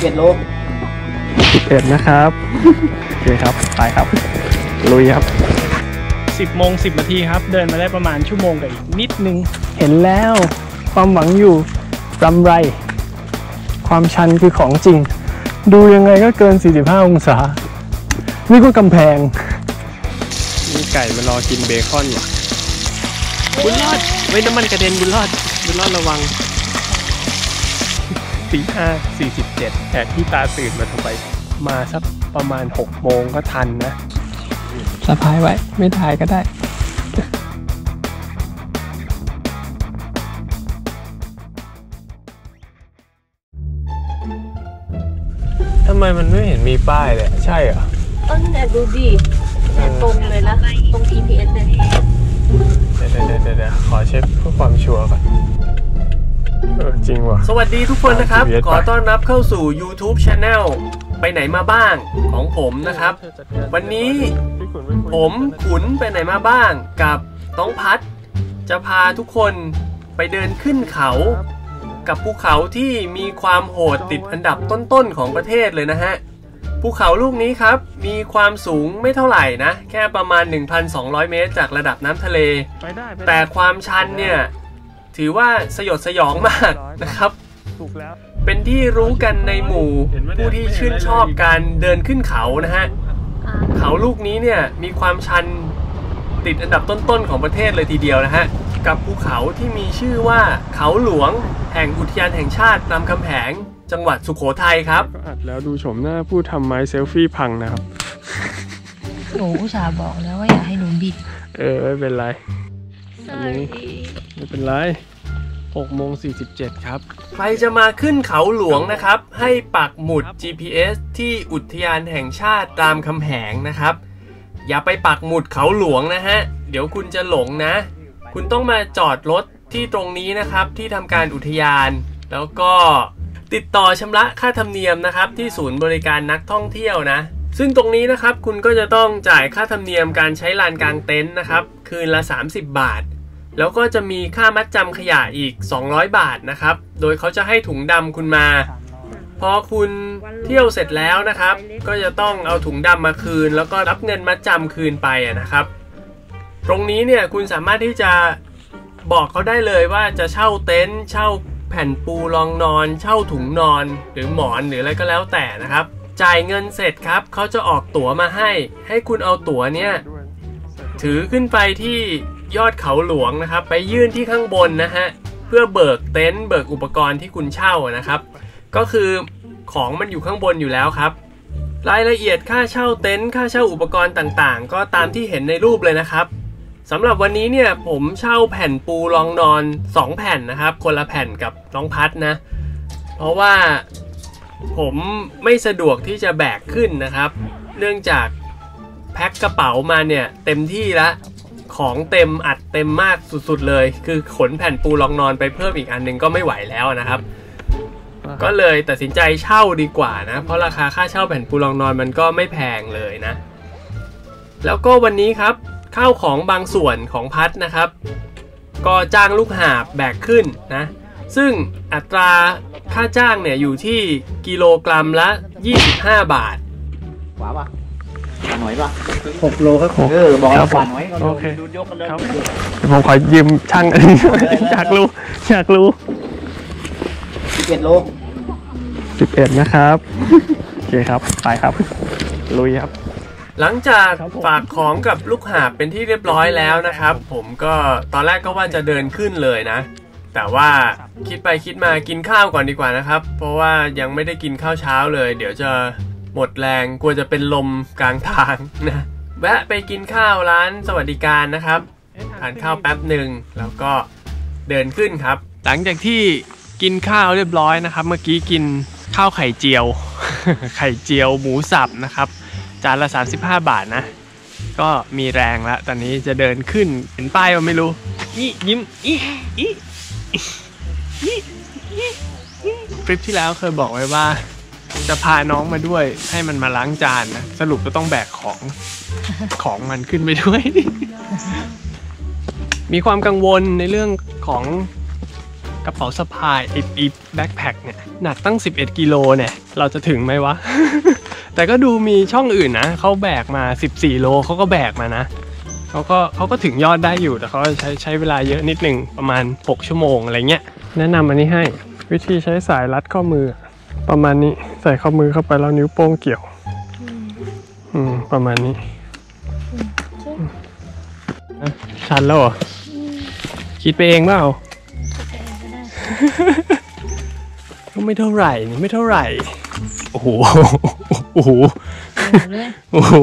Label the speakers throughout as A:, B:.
A: 11 โล
B: 11นะครับโอเคครับไปครับลุยครับ10 โมง 10 นาทีครับเดินมาได้ประมาณชั่วโมงกับอีกนิดนึงเห็นแล้วความหวังอยู่รำไรความชันคือของจริงดูยังไงก็เกิน45 องศานี่ก็กำแพงมีไก่มารอกินเบคอนว่ะบุญรอดไว้น้ำมันกระเด็นบุญรอดระวัง4:47แต่ที่ตาตื่นมาทำไมมาสักประมาณ6 โมงก็ทันนะสะพายไว้ไม่ถ่ายก็ได้ทำไมมันไม่เห็นมีป้ายเลยใช่เหรอ
C: เนี่ยดูดิตรงเลยนะตรง GPS เนี่ย
B: เดี๋ยวขอเช็คเพื่อความชัวร์ก่อนจริงว่ะสวัสดีทุกคนนะครับขอต้อนรับเข้าสู่ YouTube Channel ไปไหนมาบ้างของผมนะครับวันนี้ผมขุนไปไหนมาบ้างกับต้องพัดจะพาทุกคนไปเดินขึ้นเขากับภูเขาที่มีความโหดติดอันดับต้นๆของประเทศเลยนะฮะภูเขาลูกนี้ครับมีความสูงไม่เท่าไหร่นะแค่ประมาณ 1,200 เมตรจากระดับน้ำทะเลแต่ความชันเนี่ยถือว่าสยดสยองมากนะครับเป็นที่รู้กันในหมู่ผู้ที่ชื่นชอบการเดินขึ้นเขานะฮะเขาลูกนี้เนี่ยมีความชันติดอันดับต้นๆของประเทศเลยทีเดียวนะฮะกับภูเขาที่มีชื่อว่าเขาหลวงแห่งอุทยานแห่งชาติรามคำแหงจังหวัดสุโขทัยครับก็อัดแล้วดูชมหน้าผู้ทำไม้เซลฟี่พังนะครับ
C: หนูอุตส่าห์บอกแล้วว่าอย่าให้หนูบิด
B: ไม่เป็นไรอันนี้ไม่เป็นไร6:47ครับใครจะมาขึ้นเขาหลวงนะครับให้ปักหมุด GPS ที่อุทยานแห่งชาติรามคำแหงนะครับอย่าไปปักหมุดเขาหลวงนะฮะเดี๋ยวคุณจะหลงนะคุณต้องมาจอดรถที่ตรงนี้นะครับที่ทำการอุทยานแล้วก็ติดต่อชำระค่าธรรมเนียมนะครับที่ศูนย์บริการนักท่องเที่ยวนะซึ่งตรงนี้นะครับคุณก็จะต้องจ่ายค่าธรรมเนียมการใช้ลานกลางเต็นท์นะครับคืนละ30 บาทแล้วก็จะมีค่ามัดจำขยะอีก200 บาทนะครับโดยเขาจะให้ถุงดำคุณมาพอคุณเที่ยวเสร็จแล้วนะครับก็จะต้องเอาถุงดำมาคืนแล้วก็รับเงินมัดจำคืนไปนะครับตรงนี้เนี่ยคุณสามารถที่จะบอกเขาได้เลยว่าจะเช่าเต็นท์เช่าแผ่นปูรองนอนเช่าถุงนอนหรือหมอนหรืออะไรก็แล้วแต่นะครับจ่ายเงินเสร็จครับเขาจะออกตั๋วมาให้คุณเอาตั๋วเนี่ยถือขึ้นไปที่ยอดเขาหลวงนะครับไปยื่นที่ข้างบนนะฮะเพื่อเบิกเต็นท์เบิกอุปกรณ์ที่คุณเช่านะครับก็คือของมันอยู่ข้างบนอยู่แล้วครับรายละเอียดค่าเช่าเต็นท์ค่าเช่าอุปกรณ์ต่างๆก็ตามที่เห็นในรูปเลยนะครับสำหรับวันนี้เนี่ยผมเช่าแผ่นปูรองนอน2 แผ่นนะครับคนละแผ่นกับน้องพัดนะเพราะว่าผมไม่สะดวกที่จะแบกขึ้นนะครับเนื่องจากแพ็คกระเป๋ามาเนี่ยเต็มที่แล้วของเต็มอัดเต็มมากสุดๆเลยคือขนแผ่นปูรองนอนไปเพิ่มอีกอันนึงก็ไม่ไหวแล้วนะครับก็เลยตัดสินใจเช่าดีกว่านะเพราะราคาค่าเช่าแผ่นปูรองนอนมันก็ไม่แพงเลยนะแล้วก็วันนี้ครับข้าวของบางส่วนของพัดนะครับก็จ้างลูกหาบแบกขึ้นนะซึ่งอัตราค่าจ้างเนี่ยอยู่ที่กิโลกรัมละ25 บาท
A: หวาป่ะหน่อยป่ะ
B: 6 โลครับ
A: บอกแล้วหวานน้อย
B: โอเคครับผมขอยืมช่างอยากรู้
A: 11 โล
B: 11นะครับโอเคครับไปครับลุยครับหลังจากฝากของกับลูกหาบเป็นที่เรียบร้อยแล้วนะครับผมก็ตอนแรกก็ว่าจะเดินขึ้นเลยนะแต่ว่าคิดไปคิดมากินข้าวก่อนดีกว่านะครับเพราะว่ายังไม่ได้กินข้าวเช้าเลยเดี๋ยวจะหมดแรงกลัวจะเป็นลมกลางทางนะแวะไปกินข้าวร้านสวัสดิการนะครับทานข้าวแป๊บหนึ่งแล้วก็เดินขึ้นครับหลังจากที่กินข้าวเรียบร้อยนะครับเมื่อกี้กินข้าวไข่เจียว ไข่เจียวหมูสับนะครับจานละ35 บาทนะก็มีแรงแล้วตอนนี้จะเดินขึ้นเห็นป้ายว่าไม่รู้ยิ้มคลิปที่แล้วเคยบอกไว้ว่าจะพาน้องมาด้วยให้มันมาล้างจานนะสรุปก็ต้องแบกของมันขึ้นไปด้วย มีความกังวลในเรื่องของกระเป๋าสะพายไอ้แบ็คแพ็คเนี่ยหนักตั้ง11กิโลเนี่ยเราจะถึงไหมวะ แต่ก็ดูมีช่องอื่นนะเขาแบกมา14โลเขาก็แบกมานะเขาก็ถึงยอดได้อยู่แต่เขาใช้เวลาเยอะนิดนึงประมาณ6ชั่วโมงอะไรเงี้ยแนะนำอันนี้ให้วิธีใช้สายรัดข้อมือประมาณนี้ใส่ข้อมือเข้าไปแล้วนิ้วโป้งเกี่ยวประมาณนี้ชันแล้วเหรอคิดไปเองเปล่าก็ไม่เท่าไหร่นี่ไม่เท่าไหร่โอ้โหโอ้โหโอ้โห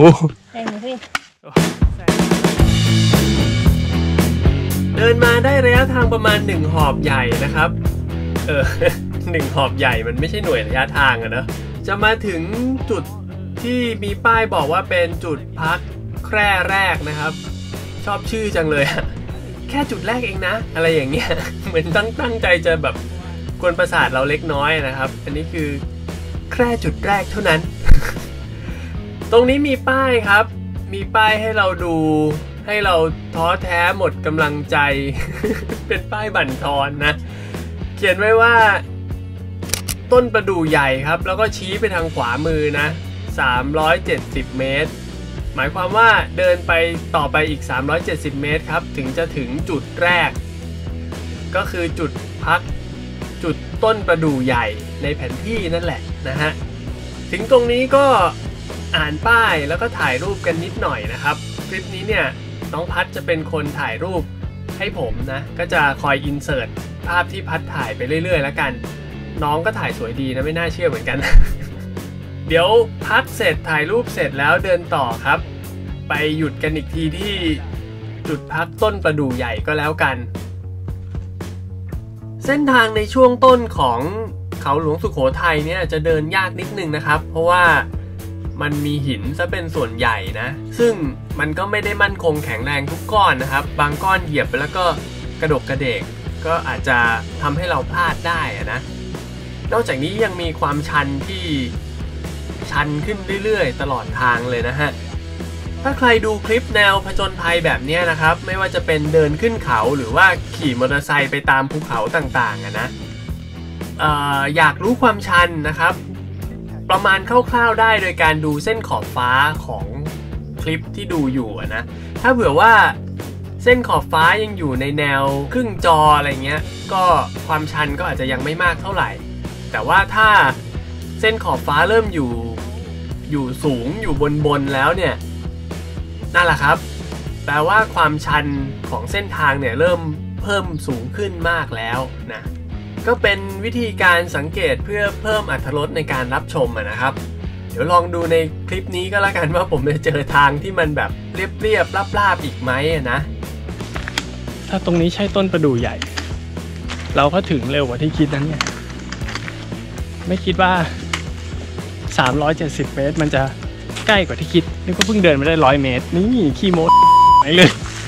B: เดินมาได้ระยะทางประมาณ1หอบใหญ่นะครับ1หอบใหญ่มันไม่ใช่หน่วยระยะทางอะนะจะมาถึงจุดที่มีป้ายบอกว่าเป็นจุดพักแคร่แรกนะครับชอบชื่อจังเลยแค่จุดแรกเองนะอะไรอย่างเงี้ยเหมือนตั้งใจจะแบบกวนประสาทเราเล็กน้อยนะครับอันนี้คือแค่จุดแรกเท่านั้น ตรงนี้มีป้ายครับมีป้ายให้เราดูให้เราท้อแท้หมดกำลังใจ เป็นป้ายบั่นทอนนะเขียนไว้ว่าต้นประดู่ใหญ่ครับแล้วก็ชี้ไปทางขวามือนะ370เมตรหมายความว่าเดินไปต่อไปอีก370เมตรครับถึงจะถึงจุดแรกก็คือจุดพักจุดต้นประดู่ใหญ่ในแผนที่นั่นแหละนะฮะถึงตรงนี้ก็อ่านป้ายแล้วก็ถ่ายรูปกันนิดหน่อยนะครับคลิปนี้เนี่ยน้องพัดจะเป็นคนถ่ายรูปให้ผมนะก็จะคอยอินเสิร์ตภาพที่พัดถ่ายไปเรื่อยๆแล้วกันน้องก็ถ่ายสวยดีนะไม่น่าเชื่อเหมือนกัน เดี๋ยวพักเสร็จถ่ายรูปเสร็จแล้วเดินต่อครับไปหยุดกันอีกทีที่จุดพักต้นประดู่ใหญ่ก็แล้วกันเส้นทางในช่วงต้นของเขาหลวงสุโขทัยเนี่ยจะเดินยากนิดนึงนะครับเพราะว่ามันมีหินซะเป็นส่วนใหญ่นะซึ่งมันก็ไม่ได้มั่นคงแข็งแรงทุกก้อนนะครับบางก้อนเหยียบไปแล้วก็กระดกกระเดกก็อาจจะทำให้เราพลาดได้นะนอกจากนี้ยังมีความชันที่ชันขึ้นเรื่อยๆตลอดทางเลยนะฮะถ้าใครดูคลิปแนวผจญภัยแบบนี้นะครับไม่ว่าจะเป็นเดินขึ้นเขาหรือว่าขี่มอเตอร์ไซค์ไปตามภูเขาต่างๆนะอยากรู้ความชันนะครับประมาณคร่าวๆได้โดยการดูเส้นขอบฟ้าของคลิปที่ดูอยู่นะถ้าเผื่อว่าเส้นขอบฟ้ายังอยู่ในแนวครึ่งจออะไรเงี้ยก็ความชันก็อาจจะยังไม่มากเท่าไหร่แต่ว่าถ้าเส้นขอบฟ้าเริ่มอยู่สูงอยู่บนแล้วเนี่ยนั่นแหละครับแปลว่าความชันของเส้นทางเนี่ยเริ่มเพิ่มสูงขึ้นมากแล้วนะก็เป็นวิธีการสังเกตเพื่อเพิ่มอรรถรสในการรับชมนะครับเดี๋ยวลองดูในคลิปนี้ก็แล้วกันว่าผมจะเจอทางที่มันแบบเรียบๆราบๆอีกไหมนะถ้าตรงนี้ใช่ต้นประดู่ใหญ่เราก็ถึงเร็วกว่าที่คิดนั้นเนี่ยไม่คิดว่า370เมตรมันจะใกล้กว่าที่คิดนี่ก็เพิ่งเดินมาได้100เมตรนี่ขี้โม้ไหนเลย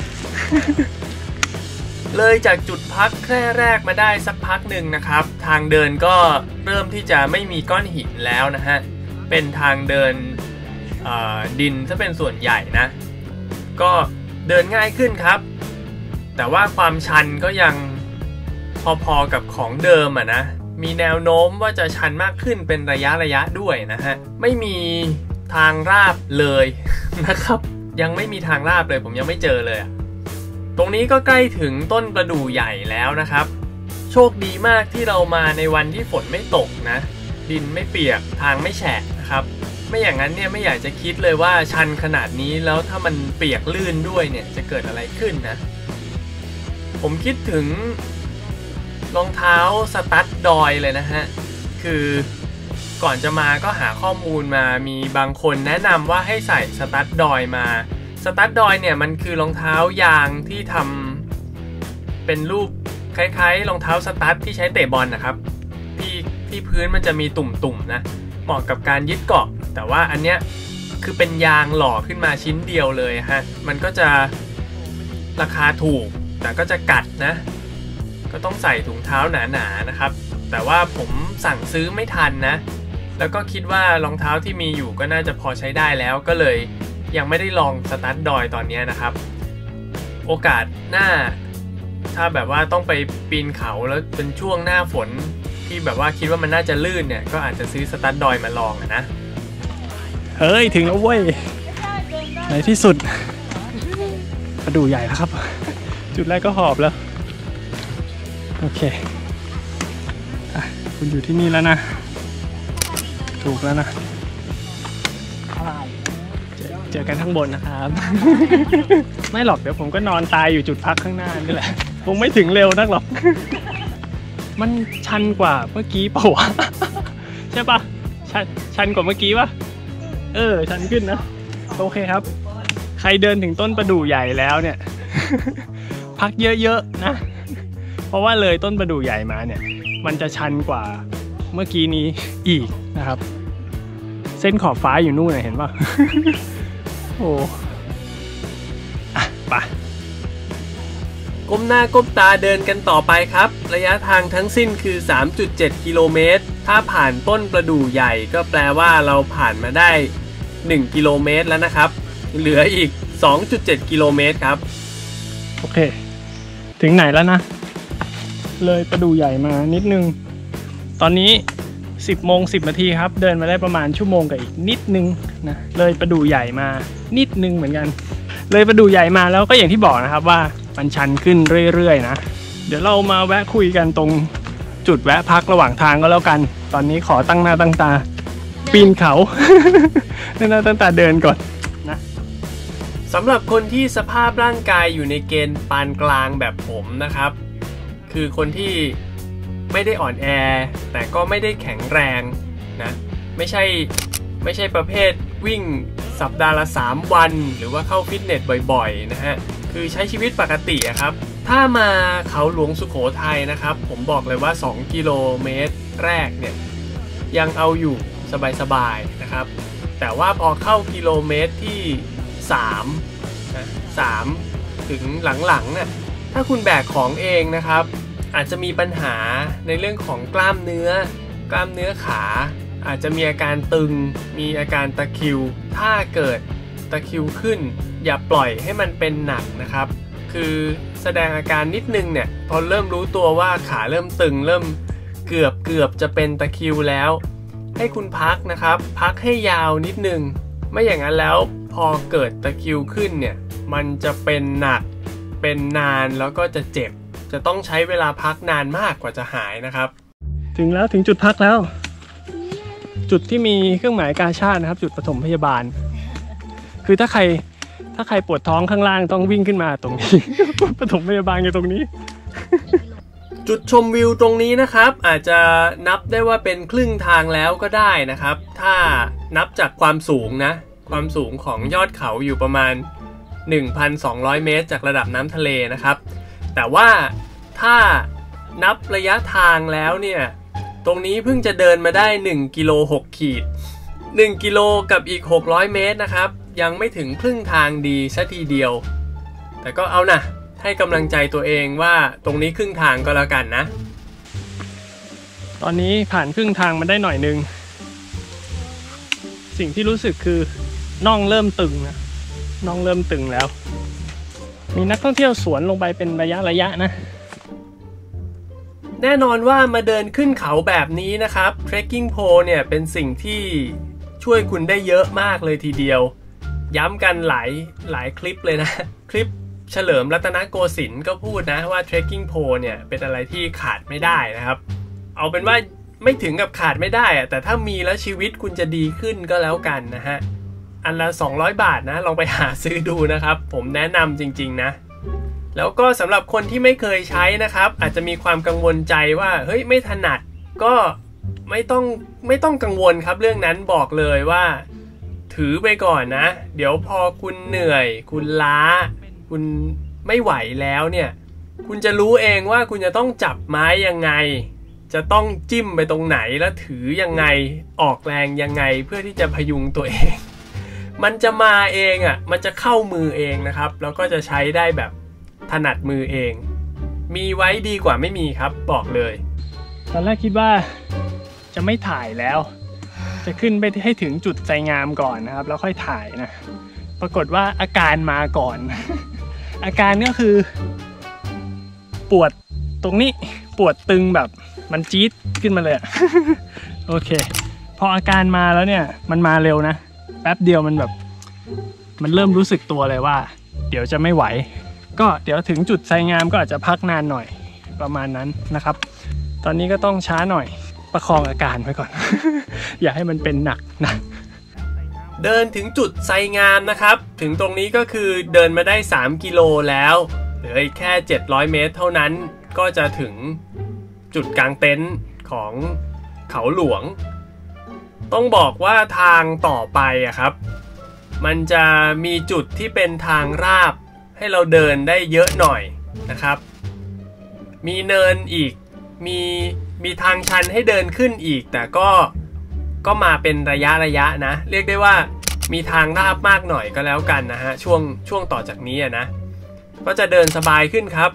B: เลยจากจุดพักแค่แรกมาได้สักพักหนึ่งนะครับทางเดินก็เริ่มที่จะไม่มีก้อนหินแล้วนะฮะเป็นทางเดินดินซะเป็นส่วนใหญ่นะก็เดินง่ายขึ้นครับแต่ว่าความชันก็ยังพอๆกับของเดิมนะมีแนวโน้มว่าจะชันมากขึ้นเป็นระยะด้วยนะฮะไม่มีทางราบเลยนะครับยังไม่มีทางราบเลยผมยังไม่เจอเลยตรงนี้ก็ใกล้ถึงต้นประดู่ใหญ่แล้วนะครับโชคดีมากที่เรามาในวันที่ฝนไม่ตกนะดินไม่เปียกทางไม่แฉะนะครับไม่อย่างนั้นเนี่ยไม่อยากจะคิดเลยว่าชันขนาดนี้แล้วถ้ามันเปียกลื่นด้วยเนี่ยจะเกิดอะไรขึ้นนะผมคิดถึงรองเท้าสตั๊ดดอยเลยนะฮะคือก่อนจะมาก็หาข้อมูลมามีบางคนแนะนำว่าให้ใส่สตั๊ดดอยมาสตั๊ดดอยเนี่ยมันคือรองเท้ายางที่ทำเป็นรูปคล้ายๆรองเท้าสตั๊ดที่ใช้เตะบอลนะครับที่พื้นมันจะมีตุ่มๆนะเหมาะกับการยึดเกาะแต่ว่าอันเนี้ยคือเป็นยางหล่อขึ้นมาชิ้นเดียวเลยฮะมันก็จะราคาถูกแต่ก็จะกัดนะก็ต้องใส่ถุงเท้าหนาๆนะครับแต่ว่าผมสั่งซื้อไม่ทันนะแล้วก็คิดว่ารองเท้าที่มีอยู่ก็น่าจะพอใช้ได้แล้วก็เลยยังไม่ได้ลองสตั๊ดดอยตอนนี้นะครับโอกาสหน้าถ้าแบบว่าต้องไปปีนเขาแล้วเป็นช่วงหน้าฝนที่แบบว่าคิดว่ามันน่าจะลื่นเนี่ยก็อาจจะซื้อสตั๊ดดอยมาลองนะเฮ้ยถึงแล้วเว้ยในที่สุดกระดูกใหญ่แล้วครับจุดแรกก็หอบแล้วโอเคคุณอยู่ที่นี่แล้วนะถูกแล้วนะเจอกันข้างบนนะครับไม่หรอกเดี๋ยวผมก็นอนตายอยู่จุดพักข้างหน้านี่แหละคงไม่ถึงเร็วนักหรอกมันชันกว่าเมื่อกี้เปล่าวะใช่ปะชันกว่าเมื่อกี้ปะชันขึ้นนะโอเคครับใครเดินถึงต้นประดู่ใหญ่แล้วเนี่ยพักเยอะๆนะเพราะว่าเลยต้นประดู่ใหญ่มาเนี่ยมันจะชันกว่าเมื่อกี้นี้อีกนะครับเส้นขอบฟ้าอยู่นู่นเห็นป่ะ โอ้ไปก้มหน้าก้มตาเดินกันต่อไปครับระยะทางทั้งสิ้นคือ 3.7 กิโลเมตรถ้าผ่านต้นประดู่ใหญ่ก็แปลว่าเราผ่านมาได้1กิโลเมตรแล้วนะครับเหลืออีก 2.7 กิโลเมตรครับโอเคถึงไหนแล้วนะเลยประดู่ใหญ่มานิดนึงตอนนี้10 โมง 10 นาทีครับเดินมาได้ประมาณชั่วโมงกับอีกนิดนึงนะเลยประดู่ใหญ่มานิดนึงเหมือนกันเลยประดู่ใหญ่มาแล้วก็อย่างที่บอกนะครับว่ามันชันขึ้นเรื่อยๆนะเดี๋ยวเรามาแวะคุยกันตรงจุดแวะพักระหว่างทางก็แล้วกันตอนนี้ขอตั้งหน้าตั้งตาปีนเขา ตั้งหน้าตั้งตาเดินก่อนนะสำหรับคนที่สภาพร่างกายอยู่ในเกณฑ์ปานกลางแบบผมนะครับคือคนที่ไม่ได้อ่อนแอแต่ก็ไม่ได้แข็งแรงนะไม่ใช่ประเภทวิ่งสัปดาห์ละ3 วันหรือว่าเข้าฟิตเนสบ่อยๆนะฮะคือใช้ชีวิตปกติครับถ้ามาเขาหลวงสุโขทัยนะครับผมบอกเลยว่า2 กิโลเมตรแรกเนี่ยยังเอาอยู่สบายๆนะครับแต่ว่าพอเข้ากิโลเมตรที่3ถึงหลังๆเนี่ยถ้าคุณแบกของเองนะครับอาจจะมีปัญหาในเรื่องของกล้ามเนื้อขาอาจจะมีอาการตึงมีอาการตะคริวถ้าเกิดตะคริวขึ้นอย่าปล่อยให้มันเป็นหนักนะครับคือแสดงอาการนิดนึงเนี่ยพอเริ่มรู้ตัวว่าขาเริ่มตึงเริ่มเกือบจะเป็นตะคริวแล้วให้คุณพักนะครับพักให้ยาวนิดนึงไม่อย่างนั้นแล้วพอเกิดตะคริวขึ้นเนี่ยมันจะเป็นหนักเป็นนานแล้วก็จะเจ็บจะต้องใช้เวลาพักนานมากกว่าจะหายนะครับถึงจุดพักแล้วจุดที่มีเครื่องหมายกาชาดนะครับจุดปฐมพยาบาลคือถ้าใครปวดท้องข้างล่างต้องวิ่งขึ้นมาตรงนี้ ปฐมพยาบาลอยู่ตรงนี้ จุดชมวิวตรงนี้นะครับอาจจะนับได้ว่าเป็นครึ่งทางแล้วก็ได้นะครับถ้านับจากความสูงนะความสูงของยอดเขาอยู่ประมาณ 1,200 เมตรจากระดับน้ำทะเลนะครับแต่ว่าถ้านับระยะทางแล้วเนี่ยตรงนี้เพิ่งจะเดินมาได้1 กิโล 6 ขีด1 กิโลกับอีก600 เมตรนะครับยังไม่ถึงครึ่งทางดีซะทีเดียวแต่ก็เอานะให้กำลังใจตัวเองว่าตรงนี้ครึ่งทางก็แล้วกันนะตอนนี้ผ่านครึ่งทางมาได้หน่อยนึงสิ่งที่รู้สึกคือน่องเริ่มตึงนะน่องเริ่มตึงแล้วมีนักท่องเที่ยวสวนลงไปเป็นระยะนะแน่นอนว่ามาเดินขึ้นเขาแบบนี้นะครับ Trekking Pole เนี่ยเป็นสิ่งที่ช่วยคุณได้เยอะมากเลยทีเดียวย้ำกันหลายคลิปเลยนะคลิปเฉลิมรัตนโกสินทร์ก็พูดนะว่า Trekking Pole เนี่ยเป็นอะไรที่ขาดไม่ได้นะครับเอาเป็นว่าไม่ถึงกับขาดไม่ได้แต่ถ้ามีแล้วชีวิตคุณจะดีขึ้นก็แล้วกันนะฮะอันละ200 บาทนะลองไปหาซื้อดูนะครับผมแนะนำจริงๆนะแล้วก็สำหรับคนที่ไม่เคยใช้นะครับอาจจะมีความกังวลใจว่าเฮ้ยไม่ถนัดก็ไม่ต้องกังวลครับเรื่องนั้นบอกเลยว่าถือไปก่อนนะเดี๋ยวพอคุณเหนื่อยคุณล้าคุณไม่ไหวแล้วเนี่ยคุณจะรู้เองว่าคุณจะต้องจับไม้ยังไงจะต้องจิ้มไปตรงไหนแล้วถือยังไงออกแรงยังไงเพื่อที่จะพยุงตัวเองมันจะมาเองมันจะเข้ามือเองนะครับแล้วก็จะใช้ได้แบบถนัดมือเองมีไว้ดีกว่าไม่มีครับบอกเลยตอนแรกคิดว่าจะไม่ถ่ายแล้วจะขึ้นไปให้ถึงจุดไสงามก่อนนะครับแล้วค่อยถ่ายนะปรากฏว่าอาการมาก่อน อาการก็คือ
D: ปวดตรงนี้ปวดตึงแบบมันจี๊ดขึ้นมาเลย โอเคพออาการมาแล้วเนี่ยมันมาเร็วนะแป๊บเดียวมันแบบมันเริ่มรู้สึกตัวเลยว่าเดี๋ยวจะไม่ไหวก็เดี๋ยวถึงจุดไซงามก็อาจจะพักนานหน่อยประมาณนั้นนะครับตอนนี้ก็ต้องช้าหน่อยประคองอาการไว้ก่อน อย่าให้มันเป็นหนักนะ
B: เดินถึงจุดไซงามนะครับถึงตรงนี้ก็คือเดินมาได้3 กิโลแล้วเหลืออีกแค่700 เมตรเท่านั้นก็จะถึงจุดกางเต็นท์ของเขาหลวงต้องบอกว่าทางต่อไปอะครับมันจะมีจุดที่เป็นทางราบให้เราเดินได้เยอะหน่อยนะครับมีเนินอีกมีทางชันให้เดินขึ้นอีกแต่ก็มาเป็นระยะนะเรียกได้ว่ามีทางราบมากหน่อยก็แล้วกันนะฮะช่วงต่อจากนี้นะก็จะเดินสบายขึ้นครับ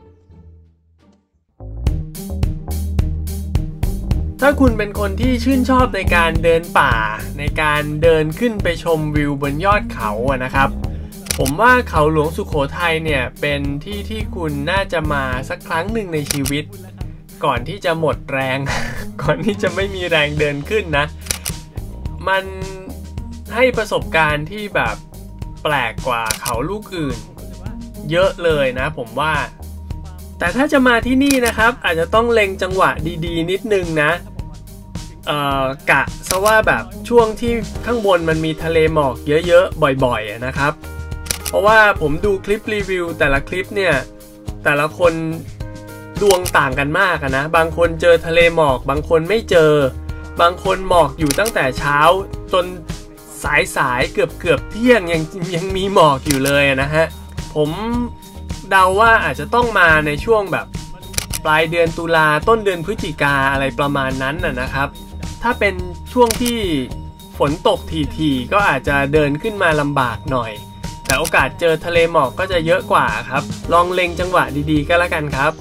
B: ถ้าคุณเป็นคนที่ชื่นชอบในการเดินป่าในการเดินขึ้นไปชมวิวบนยอดเขาอะนะครับผมว่าเขาหลวงสุโขทัยเนี่ยเป็นที่ที่คุณน่าจะมาสักครั้งหนึ่งในชีวิตก่อนที่จะหมดแรง ก่อนที่จะไม่มีแรงเดินขึ้นนะมันให้ประสบการณ์ที่แบบแปลกกว่าเขาลูกอื่นเยอะเลยนะผมว่าแต่ถ้าจะมาที่นี่นะครับอาจจะต้องเล็งจังหวะดีๆนิดนึงนะกะซะว่าแบบช่วงที่ข้างบนมันมีทะเลหมอกเยอะๆบ่อยๆนะครับเพราะว่าผมดูคลิปรีวิวแต่ละคลิปเนี่ยแต่ละคนดวงต่างกันมากนะบางคนเจอทะเลหมอกบางคนไม่เจอบางคนหมอกอยู่ตั้งแต่เช้าจนสายเกือบเที่ยงยังมีหมอกอยู่เลยนะฮะผมเดาว่าอาจจะต้องมาในช่วงแบบปลายเดือนตุลาต้นเดือนพฤศจิกาอะไรประมาณนั้นนะครับถ้าเป็นช่วงที่ฝนตกถี่ๆก็อาจจะเดินขึ้นมาลำบากหน่อยแต่โอกาสเจอทะเลหมอกก็จะเยอะกว่าครับลองเล็งจังหวะดีๆก็แล้วกันครับ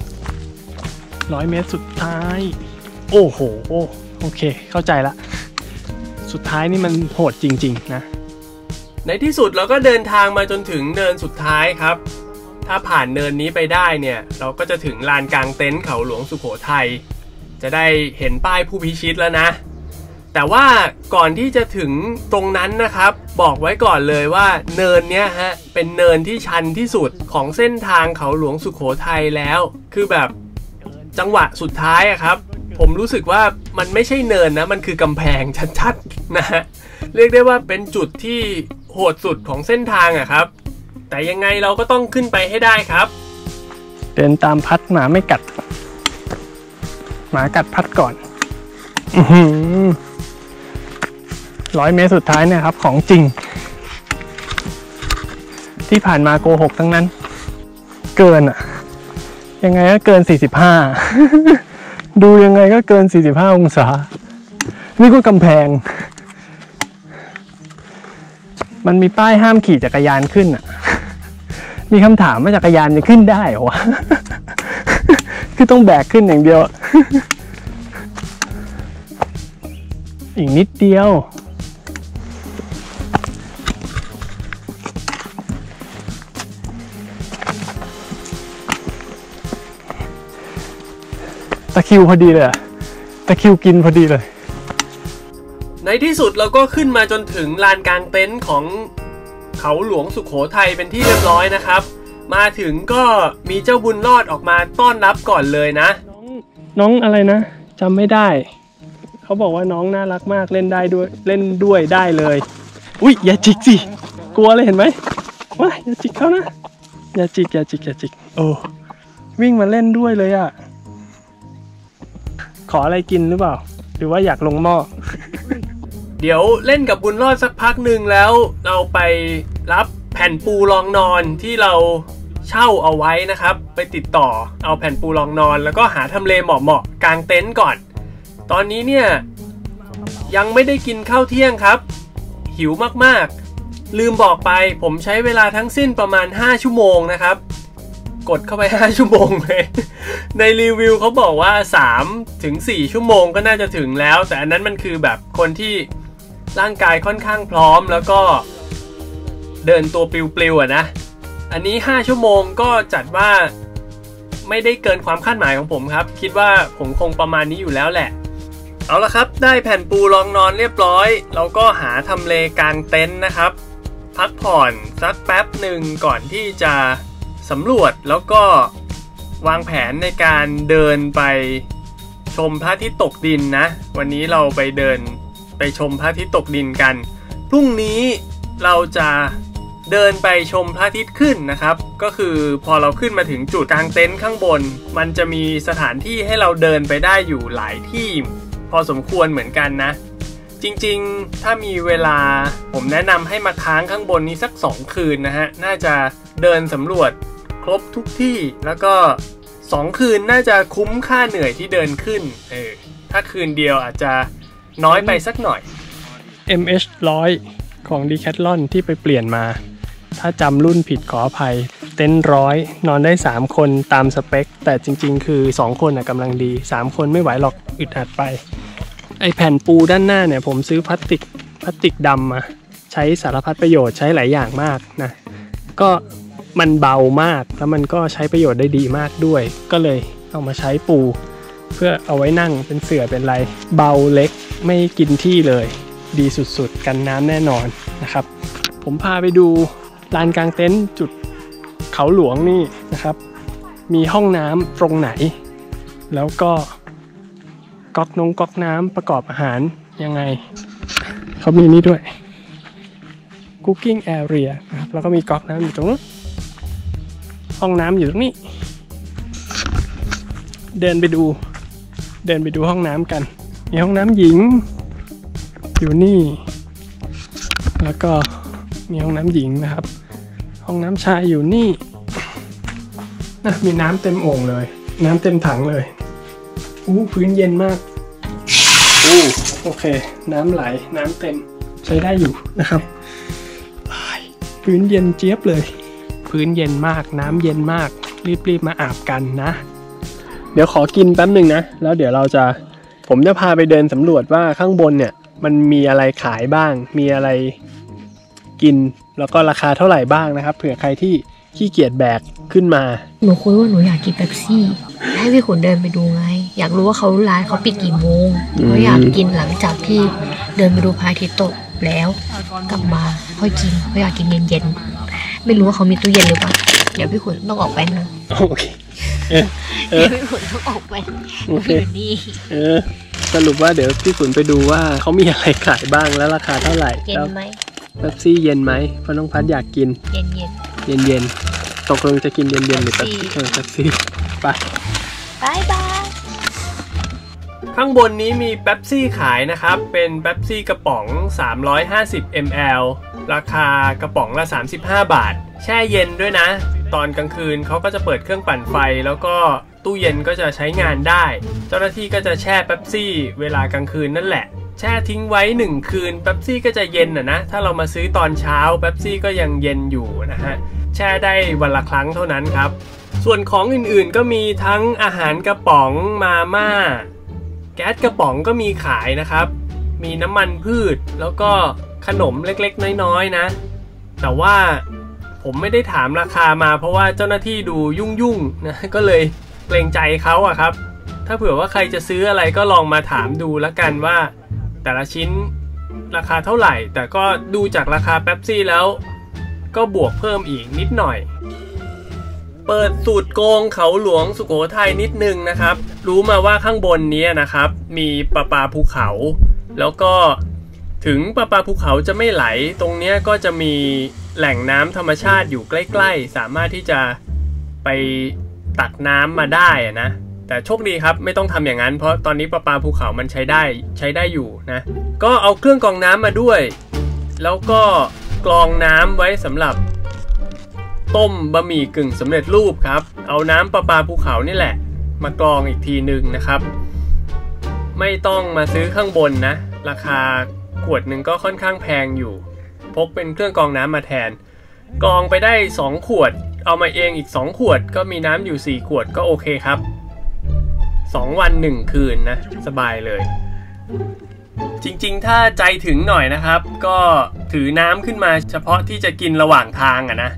D: 100 เมตรสุดท้ายโอ้โหโอเคเข้าใจละสุดท้ายนี่มันโหดจริงๆนะ
B: ในที่สุดเราก็เดินทางมาจนถึงเนินสุดท้ายครับถ้าผ่านเนินนี้ไปได้เนี่ยเราก็จะถึงลานกลางเต็นท์เขาหลวงสุโขทัยจะได้เห็นป้ายผู้พิชิตแล้วนะแต่ว่าก่อนที่จะถึงตรงนั้นนะครับบอกไว้ก่อนเลยว่าเนินเนี้ยฮะเป็นเนินที่ชันที่สุดของเส้นทางเขาหลวงสุโขทัยแล้วคือแบบจังหวะสุดท้ายอะครับผมรู้สึกว่ามันไม่ใช่เนินนะมันคือกำแพงชัดๆนะฮะเรียกได้ว่าเป็นจุดที่โหดสุดของเส้นทางอะครับแต่ยังไงเราก็ต้องขึ้นไปให้ได้ครับ
D: เดินตามพัดหมาไม่กัดหมากัดพัดก่อน100 เมตรสุดท้ายเนี่ยครับของจริงที่ผ่านมาโกหกทั้งนั้นเกินอะยังไงก็เกิน45ดูยังไงก็เกิน45องศานี่ก็กำแพงมันมีป้ายห้ามขี่จักรยานขึ้นอ่ะมีคำถามว่าจักรยานจะขึ้นได้เหรอวะ คือต้องแบกขึ้นอย่างเดียว อีกนิดเดียวตะคิวพอดีเลยตะคิวกินพอดีเลย
B: ในที่สุดเราก็ขึ้นมาจนถึงลานกลางเต็นท์ของเขาหลวงสุโขทัยเป็นที่เรียบร้อยนะครับมาถึงก็มีเจ้าบุญรอดออกมาต้อนรับก่อนเลยนะ
D: น้องอะไรนะจำไม่ได้เขาบอกว่าน้องน่ารักมากเล่นด้วยได้เลยอุ๊ยอย่าจิกสิกลัวเลยเห็นไหมว้าอย่าจิกเขานะอย่าจิกโอ้วิ่งมาเล่นด้วยเลยอ่ะขออะไรกินหรือเปล่าหรือว่าอยากลงหม้อ
B: เดี๋ยวเล่นกับบุญรอดสักพักหนึ่งแล้วเราไปรับแผ่นปูรองนอนที่เราเช่าเอาไว้นะครับไปติดต่อเอาแผ่นปูรองนอนแล้วก็หาทำเลเหมาะกางเต็นท์ก่อนตอนนี้เนี่ยยังไม่ได้กินข้าวเที่ยงครับหิวมากๆลืมบอกไปผมใช้เวลาทั้งสิ้นประมาณ5 ชั่วโมงนะครับกดเข้าไป5 ชั่วโมงเลยในรีวิวเขาบอกว่า 3-4 ชั่วโมงก็น่าจะถึงแล้วแต่อันนั้นมันคือแบบคนที่ร่างกายค่อนข้างพร้อมแล้วก็เดินตัวปลิวๆนะอันนี้5 ชั่วโมงก็จัดว่าไม่ได้เกินความคาดหมายของผมครับคิดว่าผมคงประมาณนี้อยู่แล้วแหละเอาละครับได้แผ่นปูรองนอนเรียบร้อยเราก็หาทำเลกางเต็นท์นะครับพักผ่อนสักแป๊บหนึ่งก่อนที่จะสำรวจแล้วก็วางแผนในการเดินไปชมพระอาทิตย์ตกดินนะวันนี้เราไปเดินไปชมพระอาทิตย์ตกดินกันพรุ่งนี้เราจะเดินไปชมพระอาทิตย์ขึ้นนะครับก็คือพอเราขึ้นมาถึงจุดกางเต็นท์ข้างบนมันจะมีสถานที่ให้เราเดินไปได้อยู่หลายที่พอสมควรเหมือนกันนะจริงๆถ้ามีเวลาผมแนะนำให้มาค้างข้างบนนี้สัก2คืนนะฮะน่าจะเดินสำรวจครบทุกที่แล้วก็2คืนน่าจะคุ้มค่าเหนื่อยที่เดินขึ้นถ้าคืนเดียวอาจจะน้อยไปสักหน่อย
D: MH100 ของ Decathlon ที่ไปเปลี่ยนมาถ้าจำรุ่นผิดขออภัยเต็นท์100นอนได้3คนตามสเปคแต่จริงๆคือ2คนกำลังดี3คนไม่ไหวหรอกอึดอัดไปไอแผ่นปูด้านหน้าเนี่ยผมซื้อพลาสติกดำมาใช้สารพัดประโยชน์ใช้หลายอย่างมากนะก็มันเบามากแล้วมันก็ใช้ประโยชน์ได้ดีมากด้วยก็เลยเอามาใช้ปูเพื่อเอาไว้นั่งเป็นเสื่อเป็นไรเบาเล็กไม่กินที่เลยดีสุดๆกันน้ำแน่นอนนะครับผมพาไปดูลานกลางเต็นท์จุดเขาหลวงนี่นะครับมีห้องน้ำตรงไหนแล้วก็ก๊อกน้ำประกอบอาหารยังไงเขามีนี่ด้วย cooking area นะครับแล้วก็มีก๊อกน้ำอยู่ตรงนู้นห้องน้ำอยู่ตรงนี้เดินไปดูห้องน้ำกันมีห้องน้ำหญิงอยู่นี่แล้วก็มีห้องน้ำหญิงนะครับห้องน้ำชายอยู่นี่นะมีน้ำเต็มโอ่งเลยน้ำเต็มถังเลยพื้นเย็นมากโอเคน้ำไหลน้ำเต็มใช้ได้อยู่นะครับพื้นเย็นเจี๊ยบเลยพื้นเย็นมากน้ำเย็นมากรีบมาอาบกันนะเดี๋ยวขอกินแป๊บหนึ่งนะแล้วเดี๋ยวผมจะพาไปเดินสำรวจว่าข้างบนเนี่ยมันมีอะไรขายบ้างมีอะไรกินแล้วก็ราคาเท่าไหร่บ้างนะครับเผื่อใครที่ขี้เกียจแบกขึ้นมา
C: หนูคุยว่าหนูอยากกินเป๊ปซี่ให้พี่ขุนเดินไปดูไงอยากรู้ว่าร้านเขาปิดกี่โมงเขาอยากกินหลังจากที่เดินไปดูพระอาทิตย์ตกแล้วกลับมาค่อยกินเขาอยากกินเย็นๆไม่รู้ว่าเขามีตู้เย็นหรือเปล่าเดี๋ยวพี่ขุนต้องออกไปนะ
D: โอเค
C: เดี๋ยวพี่ขุนต้องออกไปนี่
D: สรุปว่าเดี๋ยวพี่ขุนไปดูว่าเขามีอะไรขายบ้างแล้วราคาเท่าไหร่
C: เย็นไหม
D: เป๊ปซี่เย็นไหมเพราะน้องพัดอยากกิน
C: เย็น
D: ตกลงจะกินเย็นหรือเป๊ปซี่ไป
C: บาย
B: ข้างบนนี้มีเป๊ปซี่ขายนะครับเป็นเป๊ปซี่กระป๋อง350 ml ราคากระป๋องละ35 บาทแช่เย็นด้วยนะตอนกลางคืนเขาก็จะเปิดเครื่องปั่นไฟแล้วก็ตู้เย็นก็จะใช้งานได้เจ้าหน้าที่ก็จะแช่เป๊ปซี่เวลากลางคืนนั่นแหละแช่ทิ้งไว้1คืนเป๊ปซี่ก็จะเย็นนะถ้าเรามาซื้อตอนเช้าเป๊ปซี่ก็ยังเย็นอยู่นะฮะแช่ได้วันละครั้งเท่านั้นครับส่วนของอื่นๆก็มีทั้งอาหารกระป๋องมาม่าแก๊สกระป๋องก็มีขายนะครับมีน้ำมันพืชแล้วก็ขนมเล็กๆน้อยๆนะแต่ว่าผมไม่ได้ถามราคามาเพราะว่าเจ้าหน้าที่ดูยุ่งๆนะก็เลยเกรงใจเขาอะครับถ้าเผื่อว่าใครจะซื้ออะไรก็ลองมาถามดูแล้วกันว่าแต่ละชิ้นราคาเท่าไหร่แต่ก็ดูจากราคาเป๊ปซี่แล้วก็บวกเพิ่มอีกนิดหน่อยเปิดสูตรโกงเขาหลวงสุโขทัยนิดนึงนะครับรู้มาว่าข้างบนนี้นะครับมีประปาภูเขาแล้วก็ถึงประปาภูเขาจะไม่ไหลตรงนี้ก็จะมีแหล่งน้ำธรรมชาติอยู่ใกล้ๆสามารถที่จะไปตักน้ำมาได้นะแต่โชคดีครับไม่ต้องทำอย่างนั้นเพราะตอนนี้ประปาภูเขามันใช้ได้อยู่นะก็เอาเครื่องกรองน้ำมาด้วยแล้วก็กรองน้ำไว้สำหรับต้มบะหมี่กึ่งสำเร็จรูปครับเอาน้ำประปาภูเขานี่แหละมากรองอีกทีหนึ่งนะครับไม่ต้องมาซื้อข้างบนนะราคาขวดหนึ่งก็ค่อนข้างแพงอยู่พกเป็นเครื่องกรองน้ำมาแทนกรองไปได้2ขวดเอามาเองอีก2ขวดก็มีน้ำอยู่4ขวดก็โอเคครับ2วัน1คืนนะสบายเลยจริงๆถ้าใจถึงหน่อยนะครับก็ถือน้ำขึ้นมาเฉพาะที่จะกินระหว่างทางนะ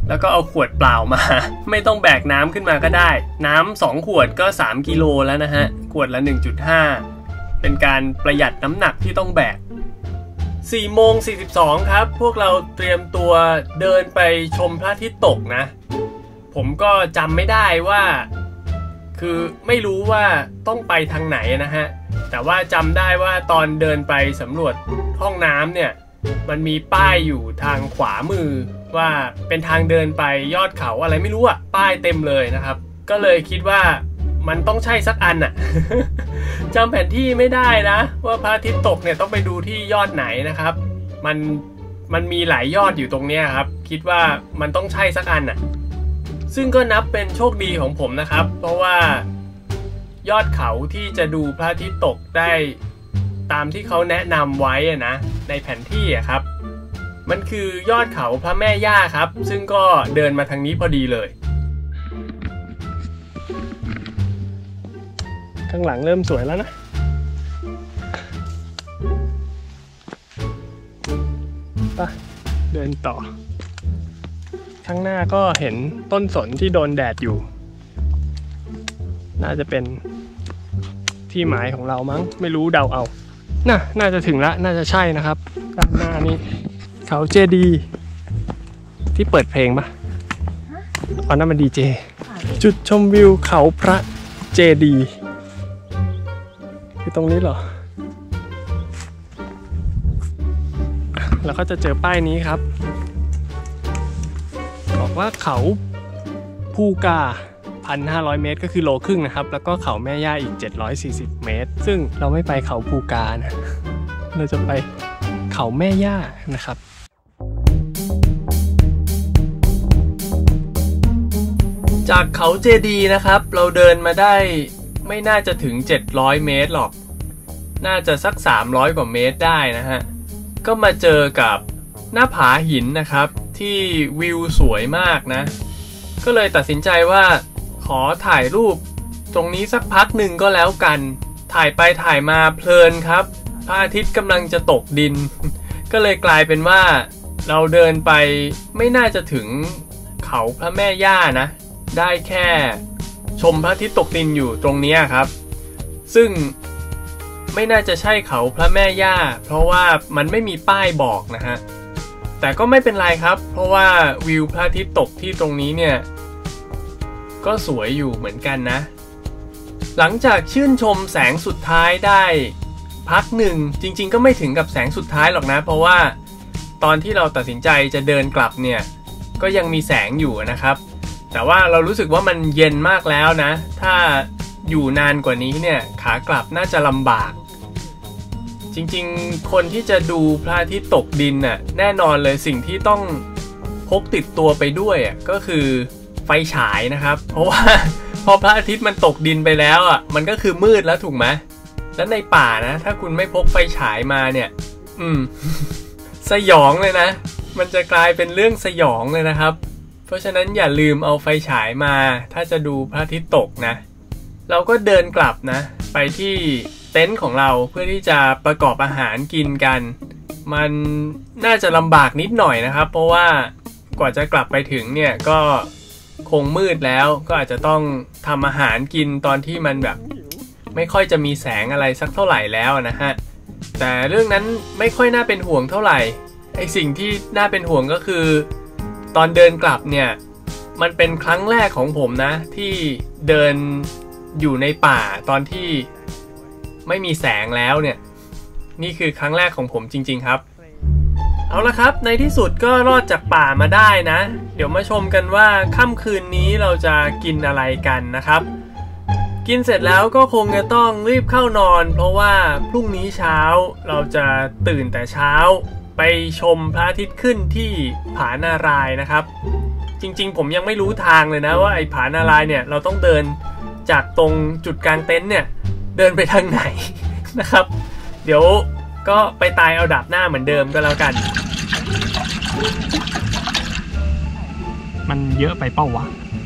B: แล้วก็เอาขวดเปล่ามา ไม่ต้องแบกน้ำขึ้นมาก็ได้ น้ำ2ขวดก็3กิโลแล้วนะฮะขวดละ 1.5 เป็นการประหยัดน้ำหนักที่ต้องแบก4โมง42ครับพวกเราเตรียมตัวเดินไปชมพระอาทิตย์ตกนะผมก็จำไม่ได้ว่าคือไม่รู้ว่าต้องไปทางไหนนะฮะแต่ว่าจำได้ว่าตอนเดินไปสำรวจห้องน้ำเนี่ยมันมีป้ายอยู่ทางขวามือว่าเป็นทางเดินไปยอดเขาอะไรไม่รู้อะป้ายเต็มเลยนะครับก็เลยคิดว่ามันต้องใช่สักอันอะ จำแผนที่ไม่ได้นะว่าพระอาทิตย์ตกเนี่ยต้องไปดูที่ยอดไหนนะครับมันมีหลายยอดอยู่ตรงเนี้ยครับคิดว่ามันต้องใช่สักอันอะซึ่งก็นับเป็นโชคดีของผมนะครับเพราะว่ายอดเขาที่จะดูพระอาทิตย์ตกได้ตามที่เขาแนะนำไว้นะในแผนที่อะครับมันคือยอดเขาพระแม่ย่าครับซึ่งก็เดินมาทางนี้พอดีเลยข้างหลังเริ่มสวยแล้วนะไปเดินต่อข้างหน้าก็เห็นต้นสนที่โดนแดดอยู่น่าจะเป็นที่หมายของเรามั้งไม่รู้เดาเอาน่าจะถึงละน่าจะใช่นะครับด้านหน้านี้เขาเจดีที่เปิดเพลงปะอ๋อนั่นมันดีเจจุดชมวิวเขาพระเจดีคือตรงนี้เหรอแล้วก็จะเจอป้ายนี้ครับบอกว่าเขาภูกา 1,500 เมตรก็คือโลครึ่งนะครับแล้วก็เขาแม่ย่าอีก740เมตรซึ่งเราไม่ไปเขาภูกานะเราจะไปเขาแม่ย่านะครับจากเขาเจดีนะครับเราเดินมาได้ไม่น่าจะถึง700เมตรหรอกน่าจะสัก300กว่าเมตรได้นะฮะก็มาเจอกับหน้าผาหินนะครับที่วิวสวยมากนะก็เลยตัดสินใจว่าขอถ่ายรูปตรงนี้สักพักหนึ่งก็แล้วกันถ่ายไปถ่ายมาเพลินครับพระอาทิตย์กำลังจะตกดิน ก็เลยกลายเป็นว่าเราเดินไปไม่น่าจะถึงเขาพระแม่ย่านะได้แค่ชมพระอาทิตย์ตกดินอยู่ตรงนี้ครับซึ่งไม่น่าจะใช่เขาพระแม่ย่าเพราะว่ามันไม่มีป้ายบอกนะฮะแต่ก็ไม่เป็นไรครับเพราะว่าวิวพระอาทิตย์ตกที่ตรงนี้เนี่ยก็สวยอยู่เหมือนกันนะหลังจากชื่นชมแสงสุดท้ายได้พักหนึ่งจริงๆก็ไม่ถึงกับแสงสุดท้ายหรอกนะเพราะว่าตอนที่เราตัดสินใจจะเดินกลับเนี่ยก็ยังมีแสงอยู่นะครับแต่ว่าเรารู้สึกว่ามันเย็นมากแล้วนะถ้าอยู่นานกว่านี้เนี่ยขากลับน่าจะลำบากจริงๆคนที่จะดูพระอาทิตย์ตกดินน่ะแน่นอนเลยสิ่งที่ต้องพกติดตัวไปด้วยก็คือไฟฉายนะครับเพราะว่าพอพระอาทิตย์มันตกดินไปแล้วมันก็คือมืดแล้วถูกไหมแล้วในป่านะถ้าคุณไม่พกไฟฉายมาเนี่ยสยองเลยนะมันจะกลายเป็นเรื่องสยองเลยนะครับเพราะฉะนั้นอย่าลืมเอาไฟฉายมาถ้าจะดูพระอาทิตย์ตกนะเราก็เดินกลับนะไปที่เต็นท์ของเราเพื่อที่จะประกอบอาหารกินกันมันน่าจะลำบากนิดหน่อยนะครับเพราะว่ากว่าจะกลับไปถึงเนี่ยก็คงมืดแล้วก็อาจจะต้องทำอาหารกินตอนที่มันแบบไม่ค่อยจะมีแสงอะไรสักเท่าไหร่แล้วนะฮะแต่เรื่องนั้นไม่ค่อยน่าเป็นห่วงเท่าไหร่ไอสิ่งที่น่าเป็นห่วงก็คือตอนเดินกลับเนี่ยมันเป็นครั้งแรกของผมนะที่เดินอยู่ในป่าตอนที่ไม่มีแสงแล้วเนี่ยนี่คือครั้งแรกของผมจริงๆครับเอาละครับในที่สุดก็รอดจากป่ามาได้นะเดี๋ยวมาชมกันว่าค่ำคืนนี้เราจะกินอะไรกันนะครับกินเสร็จแล้วก็คงจะต้องรีบเข้านอนเพราะว่าพรุ่งนี้เช้าเราจะตื่นแต่เช้าไปชมพระอาทิตย์ขึ้นที่ผานารายนะครับจริงๆผมยังไม่รู้ทางเลยนะว่าไอ้ผานารายเนี่ยเราต้องเดินจากตรงจุดกลางเต็นท์เนี่ยเดินไปทางไหนนะครับเดี๋ยวก็ไปตายเอาดับหน้าเหมือนเดิมก็แล้วกันมันเยอะไปเป้าวะ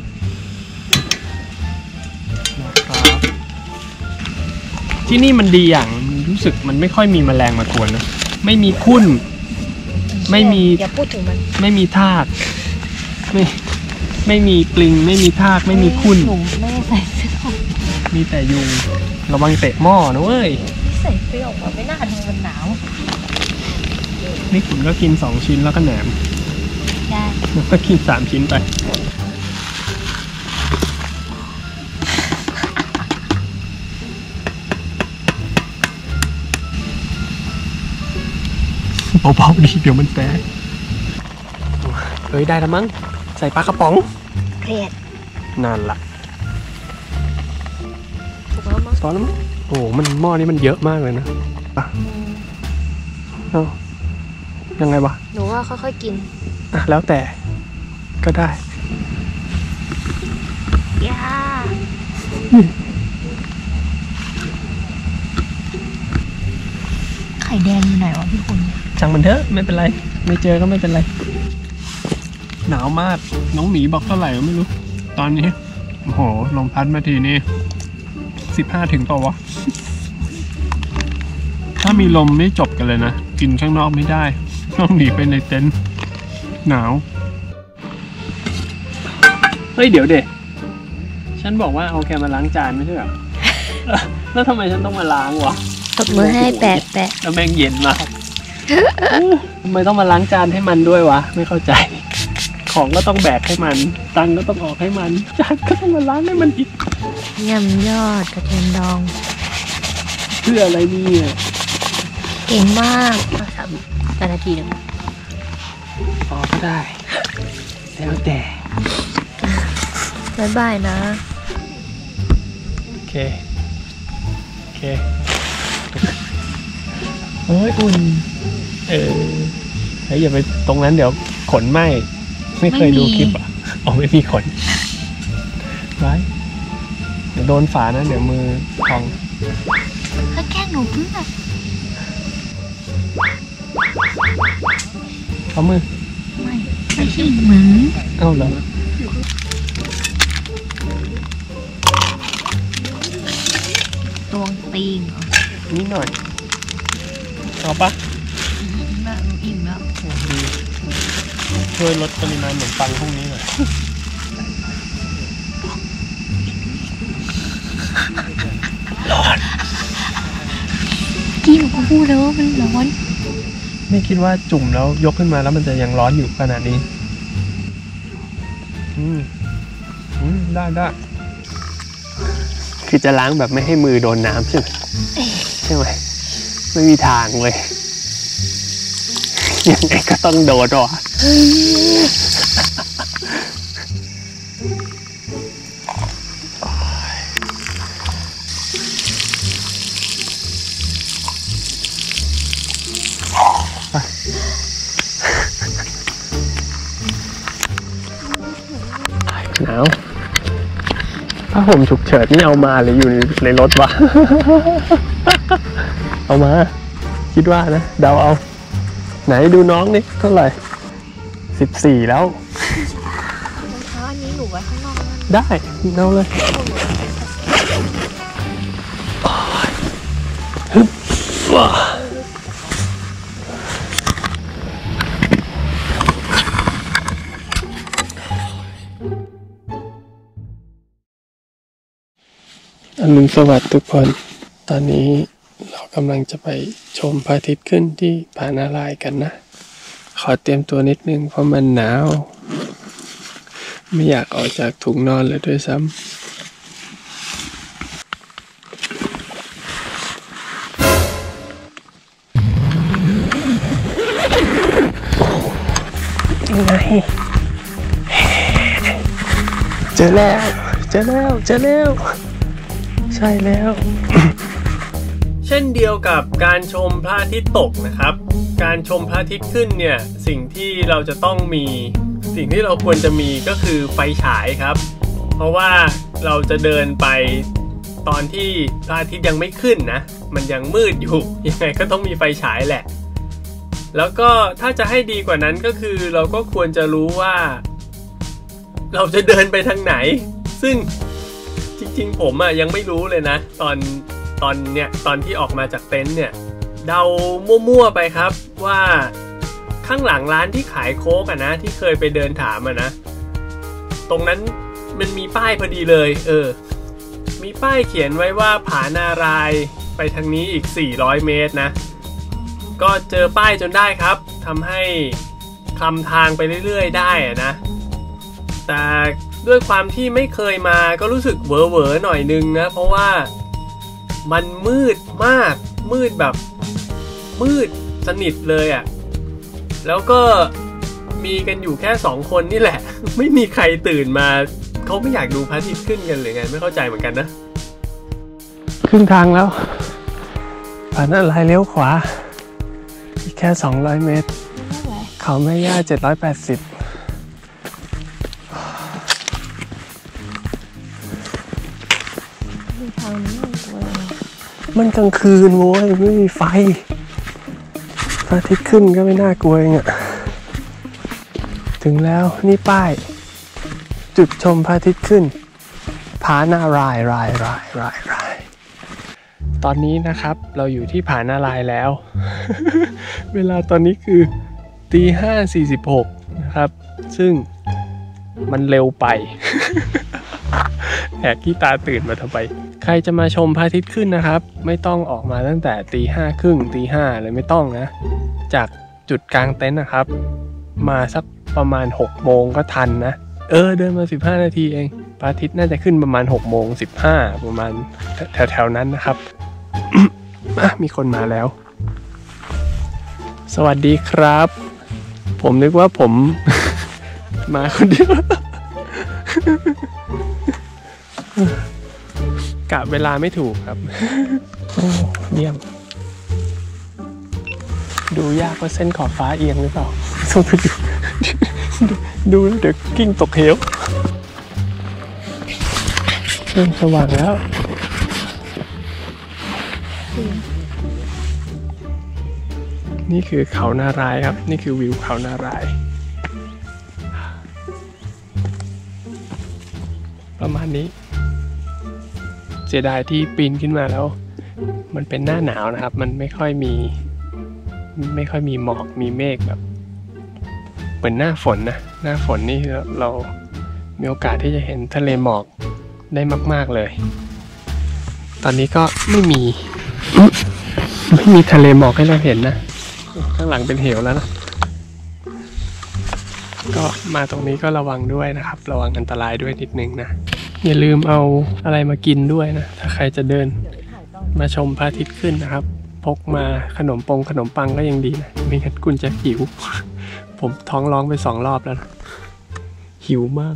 B: นะครับที่นี่มันดีอย่างรู้สึกมันไม่ค่อยมีแมลงมากวนนะไม่มีพุ่นไม่มี
C: อย่าพูดถึงมัน
B: ไม่มีทากไม่มีปลิงไม่มีทากไม่มีคุ้น
C: หนูไม่ได้ใส่เสื้อ
B: มีแต่ยุงระวังเตะหม้อนะเว้ย
C: ใส่เสื้อออกมาไม่น่าดูมันหนาว
B: นี่คุณก็กิน2ชิ้นแล้วก็แหนม
C: ได้
B: แล้วก็กิน3ชิ้นไปเบาๆดิเดี๋ยวมันแตกเฮ้ยได้แล้วมั้งใส่ปลากระป๋อง
C: เผ็ด
B: นั่นละ
C: ถูกแล้วมั้ง
B: ตอนนั้นโอ้โหมันหม้อนี้มันเยอะมากเลยนะอ่ะเอายังไงวะ
C: หนูว่าค่อยๆกิน
B: อ่ะแล้วแต่ก็ได้
C: ย่าไข่แดงอยู่ไหนวะพี่คุณ
B: ช่างมันเถอะไม่เป็นไรไม่เจอก็ไม่เป็นไรหนาวมากน้องหมีบอกเท่าไหร่ก็ไม่รู้ตอนนี้โอ้โหลมพัดมาทีนี่15 ถึงเปล่าวะถ้ามีลมไม่จบกันเลยนะกินข้างนอกไม่ได้ต้องหนีไปในเต็นท์หนาวเฮ้ยเดี๋ยวเด็กฉันบอกว่าเอาแกมาล้างจานไม่ใช่เหรอ แล้วทำไมฉันต้องมาล้างวะ
C: ตบมือให้แปะ
B: แล้วแม่งเย็นมาก ทำไมต้องมาล้างจานให้มันด้วยวะไม่เข้าใจ ของก็ต้องแบกให้มันตังค์ก็ต้องออกให้มันจานก็ต้องมาล้างให้มันอีก
C: ยำยอดกระเทียมดอง
B: เพื่ออะไรเนี่ย
C: เก่งมาก3 นาทีหนึ่ง
B: พอก็ได้แล้วแต่
C: บ๊ายบายนะ
B: โอเคโอ้ยอุ่นเฮ้ยอย่าไปตรงนั้นเดี๋ยวขนไหมไม่เคยดูคลิปอ่ะอ๋อไม่มีขนไว้เดี๋ยวโดนฝานะเดี๋ยวมือพอง
C: ก็แค่หนูเพื่อ
B: เอามือ
C: ไม่ใช่หมือ
B: เอาเหรอ
C: ตวงตีงเหรอ
B: นิดหน่อยเอาปะ
C: แม่อิ่มแล้ว
B: ดีช่วยลดปริมาณขนมปังพวกนี้หน่อยร้อน
C: กี้หนูก็พูดแล้วว่ามันร้อน
B: ไม่คิดว่าจุ่มแล้วยกขึ้นมาแล้วมันจะยังร้อนอยู่ขนาดนี้ได้คือจะล้างแบบไม่ให้มือโดนน้ำใช่ไหมไม่มีทางเลยยังไงก็ต้องโดนหรอหนาวผ้าห่มฉุกเฉินนี่เอามาหรืออยู่ในรถวะ เอามาคิดว่านะเดาเอาไหนดูน้องนี่เท่าไหร่14แล้ว
C: รองเท้าอันนี้หนูไว้ข้างนอกนะ
B: ได้เอาเลยฮึบว้าอรุณสวัสดิ์ทุกคนตอนนี้เรากำลังจะไปชมพระอาทิตย์ขึ้นที่ผานารายณ์กันนะขอเตรียมตัวนิดนึงเพราะมันหนาวไม่อยากออกจากถุงนอนเลยด้วยซ้ำยังไงเจอแล้วใช่แล้ว เช่นเดียวกับการชมพระอาทิตย์ตกนะครับการชมพระอาทิตย์ขึ้นเนี่ยสิ่งที่เราจะต้องมีสิ่งที่เราควรจะมีก็คือไฟฉายครับเพราะว่าเราจะเดินไปตอนที่พระอาทิตย์ยังไม่ขึ้นนะมันยังมืดอยู่ยังไงก็ต้องมีไฟฉายแหละแล้วก็ถ้าจะให้ดีกว่านั้นก็คือเราก็ควรจะรู้ว่าเราจะเดินไปทางไหนซึ่งจริงๆผมยังไม่รู้เลยนะตอนที่ออกมาจากเต็นท์เนี่ยเดามั่วๆไปครับว่าข้างหลังร้านที่ขายโค้กนะที่เคยไปเดินถามนะตรงนั้นมันมีป้ายพอดีเลยมีป้ายเขียนไว้ว่าผานารายไปทางนี้อีก400 เมตรนะก็เจอป้ายจนได้ครับทำให้คลำทางไปเรื่อยๆได้นะแต่ด้วยความที่ไม่เคยมาก็รู้สึกเวอๆหน่อยนึงนะเพราะว่ามันมืดมากมืดแบบมืดสนิทเลยอ่ะแล้วก็มีกันอยู่แค่2 คนนี่แหละไม่มีใครตื่นมาเขาไม่อยากดูพระอาทิตย์ขึ้นกันหรือไงไม่เข้าใจเหมือนกันนะครึ่งทางแล้วผานารายเลี้ยวขวาอีกแค่200 เมตรเขาแม่ย่า780มันกลางคืนโว้ยไม่มีไฟพระอาทิตย์ขึ้นก็ไม่น่ากลัวเองอะถึงแล้วนี่ป้ายจุดชมพระอาทิตย์ขึ้นผานารายตอนนี้นะครับเราอยู่ที่ผานารายแล้ว เวลาตอนนี้คือ 5:46 นะครับซึ่งมันเร็วไป แหกขี้ตาตื่นมาทำไมใครจะมาชมพระอาทิตย์ขึ้นนะครับไม่ต้องออกมาตั้งแต่ 4:30 5:00เลยไม่ต้องนะจากจุดกลางเต็นท์นะครับมาสักประมาณ 6 โมงก็ทันนะเดินมา15 นาทีเองพระอาทิตย์น่าจะขึ้นประมาณ 6:15 ประมาณแถวๆนั้นนะครับ มีคนมาแล้วสวัสดีครับผมนึกว่าผม มาคนเดียว กะเวลาไม่ถูกครับ โอ้เยี่ยมดูยากว่าเส้นขอบฟ้าเอียงหรือเปล่าต้องไปดูแล้วเดี๋ยวกิ้งตกเหวเริ่มสว่างแล้วนี่คือเขานารายครับนี่คือวิวเขานารายประมาณนี้เสียดายที่ปีนขึ้นมาแล้วมันเป็นหน้าหนาวนะครับมันไม่ค่อยมีหมอกมีเมฆแบบเหมือนหน้าฝนนะหน้าฝนนี่เรามีโอกาสที่จะเห็นทะเลหมอกได้มากๆเลยตอนนี้ก็ไม่มีทะเลหมอกให้เราเห็นนะข้างหลังเป็นเหวแล้วนะก็มาตรงนี้ก็ระวังด้วยนะครับระวังอันตรายด้วยนิดนึงนะอย่าลืมเอาอะไรมากินด้วยนะถ้าใครจะเดินมาชมพระอาทิตย์ขึ้นนะครับพกมาขนมปังก็ยังดีนะไม่งั้นคุณจะหิว ผมท้องร้องไป2 รอบแล้วนะหิวมาก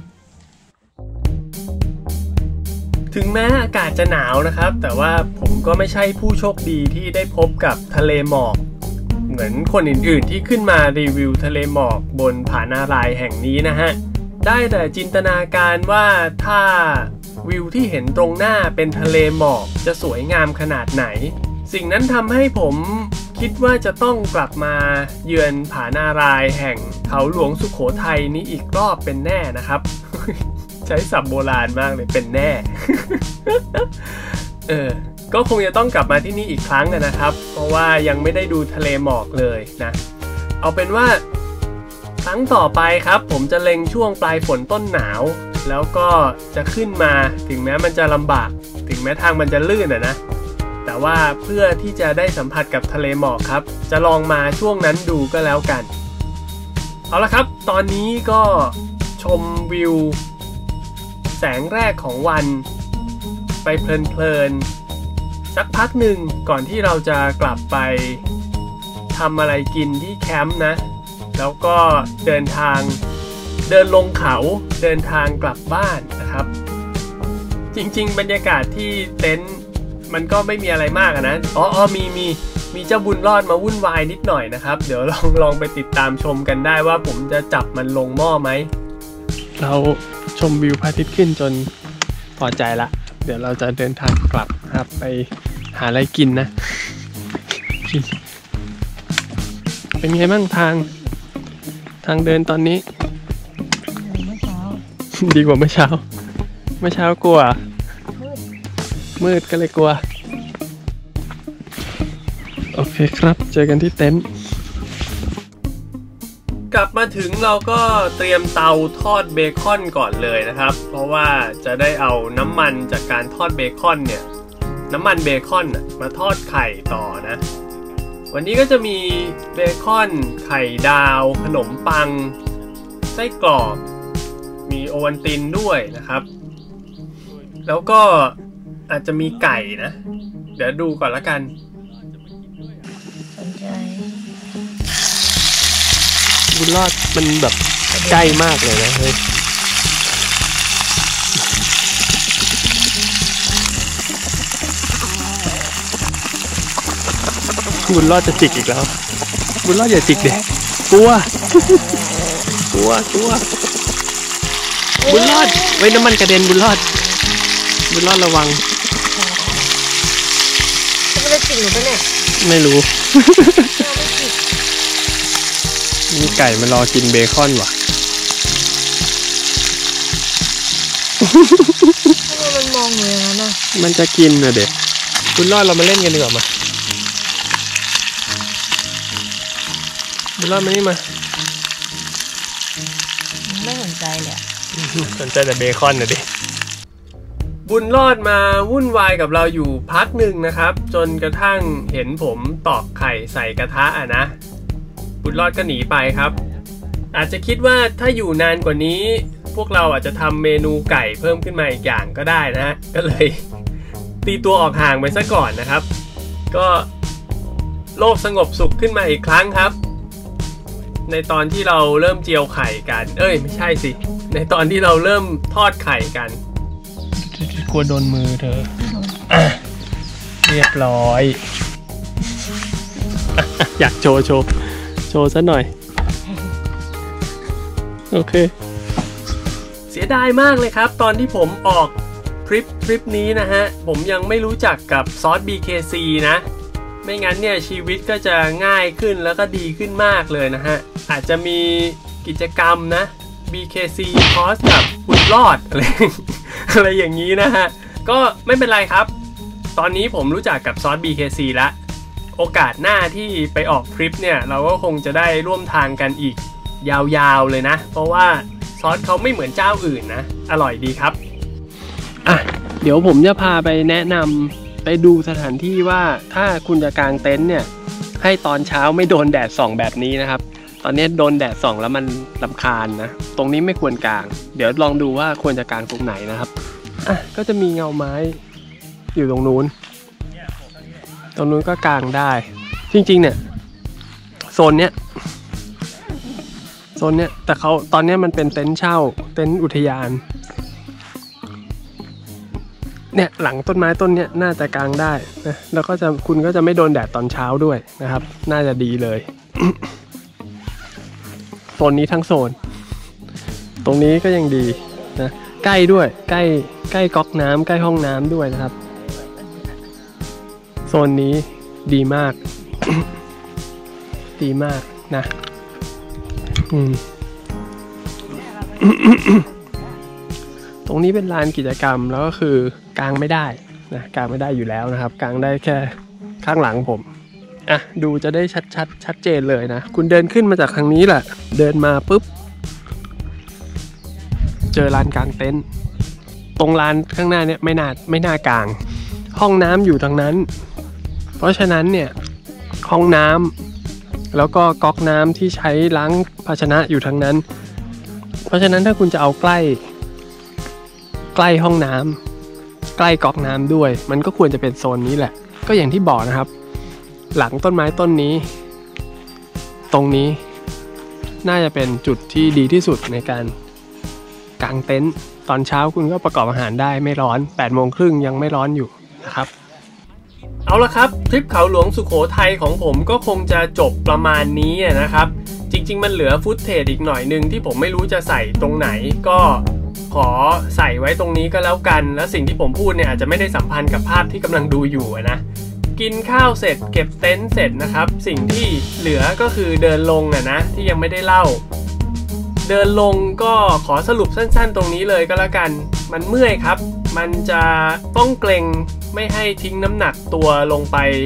B: ถึงแม้อากาศจะหนาวนะครับแต่ว่าผมก็ไม่ใช่ผู้โชคดีที่ได้พบกับทะเลหมอกเหมือนคนอื่นๆที่ขึ้นมารีวิวทะเลหมอกบนผานารายแห่งนี้นะฮะได้แต่จินตนาการว่าถ้าวิวที่เห็นตรงหน้าเป็นทะเลหมอกจะสวยงามขนาดไหนสิ่งนั้นทำให้ผมคิดว่าจะต้องกลับมาเยือนผานารายแห่งเขาหลวงสุโขทัยนี้อีกรอบเป็นแน่นะครับ ใช้ศัพท์โบราณมากเลยเป็นแน่ ก็คงจะต้องกลับมาที่นี่อีกครั้งนะครับเพราะว่ายังไม่ได้ดูทะเลหมอกเลยนะเอาเป็นว่าครั้งต่อไปครับผมจะเล็งช่วงปลายฝนต้นหนาวแล้วก็จะขึ้นมาถึงแม้มันจะลำบากถึงแม้ทางมันจะลื่นนะแต่ว่าเพื่อที่จะได้สัมผัสกับทะเลหมอกครับจะลองมาช่วงนั้นดูก็แล้วกันเอาละครับตอนนี้ก็ชมวิวแสงแรกของวันไปเพลินๆสักพักหนึ่งก่อนที่เราจะกลับไปทำอะไรกินที่แคมป์นะแล้วก็เดินลงเขาเดินทางกลับบ้านนะครับจริงๆบรรยากาศที่เต็นท์มันก็ไม่มีอะไรมากนะมีเจ้าบุญรอดมาวุ่นวายนิดหน่อยนะครับเดี๋ยวลองไปติดตามชมกันได้ว่าผมจะจับมันลงหม้อไหมเราชมวิวพระอาทิตย์ขึ้นจนพอใจละเดี๋ยวเราจะเดินทางกลับครับไปหาอะไรกินนะเป็นไงบ้างทางเดินตอนนี้ดีกว่าเมื่อเช้ากลัวมืดก็เลยกลัวโอเคครับเจอกันที่เต็นท์กลับมาถึงเราก็เตรียมเตาทอดเบคอนก่อนเลยนะครับเพราะว่าจะได้เอาน้ำมันจากการทอดเบคอนเนี่ยน้ำมันเบคอนมาทอดไข่ต่อนะวันนี้ก็จะมีเบคอนไข่ดาวขนมปังไส้กรอกมีโอวัลตินด้วยนะครับแล้วก็อาจจะมีไก่นะเดี๋ยวดูก่อนละกัน
C: สนใจ
B: บุญรอดมันแบบใกล้มากเลยนะเฮ้ยบุญรอดจะจิกอีกแล้วบุญรอดอย่าจิกเด็กกลัวบุญรอดไว้น้ำมันกระเด็นบุญรอดระวัง
C: ไม่ได้จิกหนูปะเนี่ย
B: ไม่รู้ มีไก่มารอกินเบคอนว่ะ
C: มันมองอยู่อย่างนั้นนะ
B: มันจะกินนะเด็กคุณรอดเรามาเล่นกันดีกว่ามาคุณรอดมานี่มา
C: ไม่สนใจเลย
B: สนใจแต่เบคอนนะเด็กบุญรอดมาวุ่นวายกับเราอยู่พักหนึ่งนะครับจนกระทั่งเห็นผมตอกไข่ใส่กระทะนะบุญรอดก็หนีไปครับอาจจะคิดว่าถ้าอยู่นานกว่านี้พวกเราอาจจะทำเมนูไก่เพิ่มขึ้นมาอีกอย่างก็ได้นะก็เลยตีตัวออกห่างไปซะก่อนนะครับก็โลกสงบสุขขึ้นมาอีกครั้งครับในตอนที่เราเริ่มเจียวไข่กันไม่ใช่สิในตอนที่เราเริ่มทอดไข่กันกลัวโดนมือเธอเรียบร้อยอยากโชว์ซะหน่อยโอเคเสียดายมากเลยครับตอนที่ผมออกทริปนี้นะฮะผมยังไม่รู้จักกับซอส BKC นะไม่งั้นเนี่ยชีวิตก็จะง่ายขึ้นแล้วก็ดีขึ้นมากเลยนะฮะอาจจะมีกิจกรรมนะ BKC คอร์สกับบุญรอดอะไรอย่างนี้นะฮะก็ไม่เป็นไรครับตอนนี้ผมรู้จักกับซอส BKC แล้วโอกาสหน้าที่ไปออกทริปเนี่ยเราก็คงจะได้ร่วมทางกันอีกยาวๆเลยนะเพราะว่าซอสเขาไม่เหมือนเจ้าอื่นนะอร่อยดีครับเดี๋ยวผมจะพาไปแนะนำไปดูสถานที่ว่าถ้าคุณจะกางเต็นท์เนี่ยให้ตอนเช้าไม่โดนแดดส่องแบบนี้นะครับตอนนี้โดนแดดส่องแล้วมันรำคาญนะตรงนี้ไม่ควรกางเดี๋ยวลองดูว่าควรจะกางตรงไหนนะครับก็จะมีเงาไม้อยู่ตรงนู้นก็กางได้จริงๆเนี่ยโซนเนี้ยแต่เขาตอนนี้มันเป็นเต็นท์เช่าเต็นท์อุทยานเนี่ยหลังต้นไม้ต้นเนี้ยน่าจะกางได้นะแล้วก็คุณก็จะไม่โดนแดดตอนเช้าด้วยนะครับน่าจะดีเลย โซนนี้ทั้งโซนตรงนี้ก็ยังดีนะใกล้ด้วยใกล้ก๊อกน้ำใกล้ห้องน้ำด้วยนะครับโซนนี้ดีมาก ดีมากนะตรงนี้เป็นลานกิจกรรมแล้วก็คือกางไม่ได้นะกางไม่ได้อยู่แล้วนะครับกางได้แค่ข้างหลังผมดูจะได้ชัดเจนเลยนะคุณเดินขึ้นมาจากทางนี้แหละเดินมาปุ๊บเจอลานกางเต็นท์ตรงลานข้างหน้าเนี่ยไม่น่ากางห้องน้ำอยู่ทางนั้นเพราะฉะนั้นเนี่ยห้องน้ำแล้วก็ก๊อกน้ำที่ใช้ล้างภาชนะอยู่ทางนั้นเพราะฉะนั้นถ้าคุณจะเอาใกล้ห้องน้ำใกล้ก๊อกน้ำด้วยมันก็ควรจะเป็นโซนนี้แหละก็อย่างที่บอกนะครับหลังต้นไม้ต้นนี้ตรงนี้น่าจะเป็นจุดที่ดีที่สุดในการกางเต็นท์ตอนเช้าคุณก็ประกอบอาหารได้ไม่ร้อน 8:30 ยังไม่ร้อนอยู่นะครับเอาละครับทริปเขาหลวงสุโขทัยของผมก็คงจะจบประมาณนี้นะครับจริงๆมันเหลือฟุตเทจอีกหน่อยนึงที่ผมไม่รู้จะใส่ตรงไหนก็ขอใส่ไว้ตรงนี้ก็แล้วกันแล้วสิ่งที่ผมพูดเนี่ยอาจจะไม่ได้สัมพันธ์กับภาพที่กำลังดูอยู่นะกินข้าวเสร็จเก็บเต็นท์เสร็จนะครับสิ่งที่เหลือก็คือเดินลงนะที่ยังไม่ได้เล่าเดินลงก็ขอสรุปสั้นๆตรงนี้เลยก็แล้วกันมันเมื่อยครับมันจะต้องเกร็งไม่ให้ทิ้งน้ำหนักตัวลงไป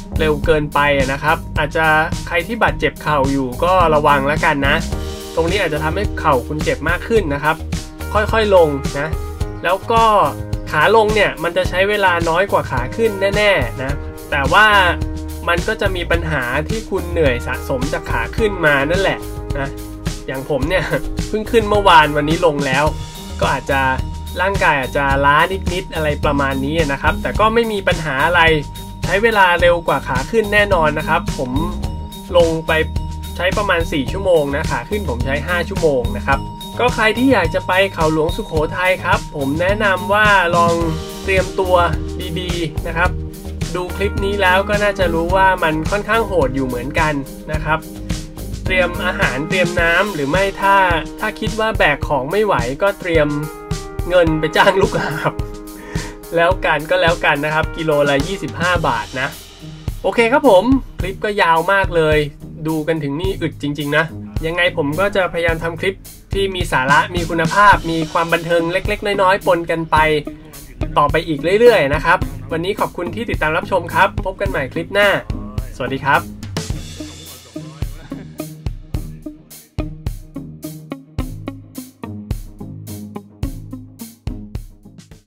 B: เร็วเกินไปนะครับอาจจะใครที่บาดเจ็บเข่าอยู่ก็ระวังแล้วกันนะตรงนี้อาจจะทำให้เข่าคุณเจ็บมากขึ้นนะครับค่อยๆลงนะแล้วก็ขาลงเนี่ยมันจะใช้เวลาน้อยกว่าขาขึ้นแน่ๆนะแต่ว่ามันก็จะมีปัญหาที่คุณเหนื่อยสะสมจากขาขึ้นมานั่นแหละนะอย่างผมเนี่ยเพิ่งขึ้นเมื่อวานวันนี้ลงแล้วก็อาจจะร่างกายอาจจะล้านิดๆอะไรประมาณนี้นะครับแต่ก็ไม่มีปัญหาอะไรใช้เวลาเร็วกว่าขาขึ้นแน่นอนนะครับผมลงไปใช้ประมาณ4ชั่วโมงนะขาขึ้นผมใช้5ชั่วโมงนะครับก็ใครที่อยากจะไปเขาหลวงสุโขทัยครับผมแนะนำว่าลองเตรียมตัวดีๆนะครับดูคลิปนี้แล้วก็น่าจะรู้ว่ามันค่อนข้างโหดอยู่เหมือนกันนะครับเตรียมอาหารเตรียมน้ำหรือไม่ถ้าคิดว่าแบกของไม่ไหวก็เตรียมเงินไปจ้างลูกหาบแล้วกันนะครับกิโลละ25 บาทนะโอเคครับผมคลิปก็ยาวมากเลยดูกันถึงนี่อึดจริงๆนะยังไงผมก็จะพยายามทำคลิปที่มีสาระมีคุณภาพมีความบันเทิงเล็กๆน้อยๆปนกันไปต่อไปอีกเรื่อยๆนะครับวันนี้ขอบคุณที่ติดตามรับชมครับพบกันใหม่คลิปหน้าสวัสดีครับ